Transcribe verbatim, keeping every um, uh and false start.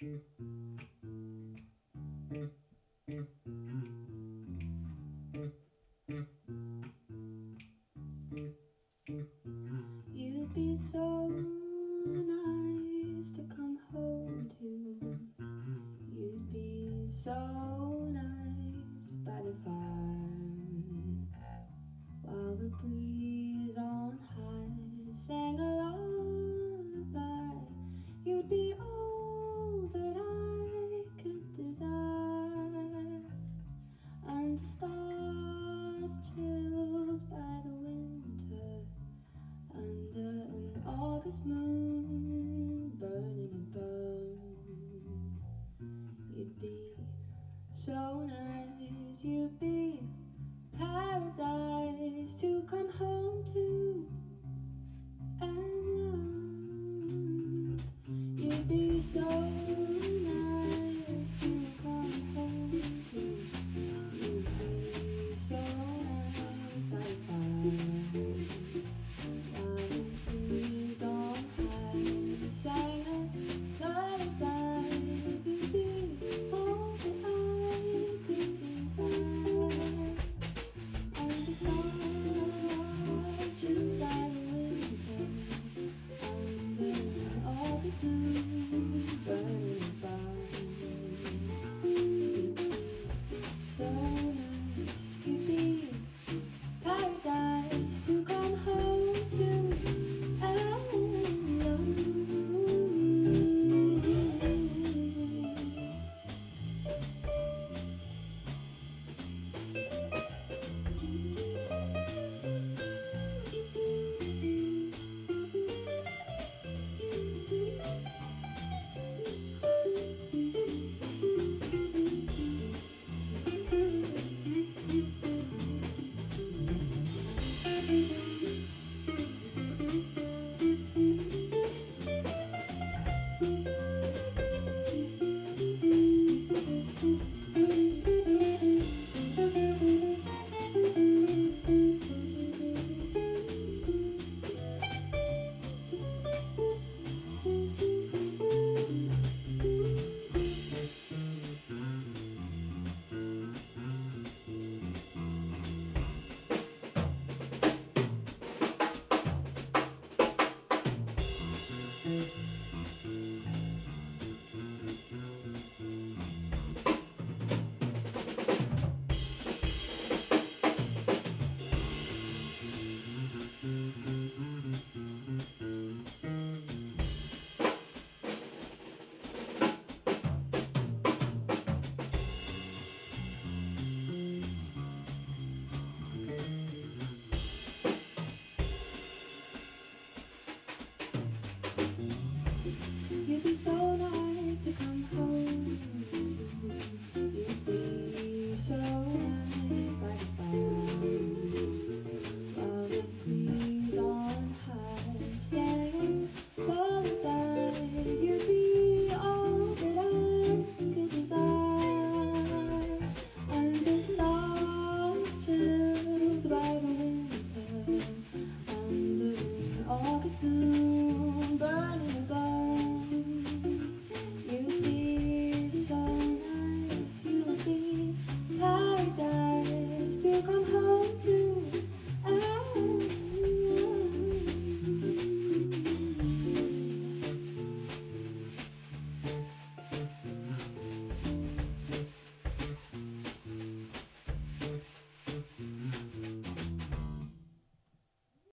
You'd be so nice to come home to. You'd be so nice by the fire, while the breeze on high sang a lullaby. You'd be all that I could desire, and the stars chilled by the winter, under an August moon burning above. You'd be so nice, you'd be paradise to come home to and love. You'd be so nice to come home to. You'd be so nice by the fire, while the breeze on high sang a lullaby. You'd be all that I could desire, and the stars shone by the winter, under an August moon burning above. You'd be so nice, you'd be paradise to come home to and love. You'd be so nice to come home to. You'd be so nice by the fire, while the breeze on high sang a lullaby. You'd be all that I could desire, and the stars chilled by the winter, under an August moon burning above.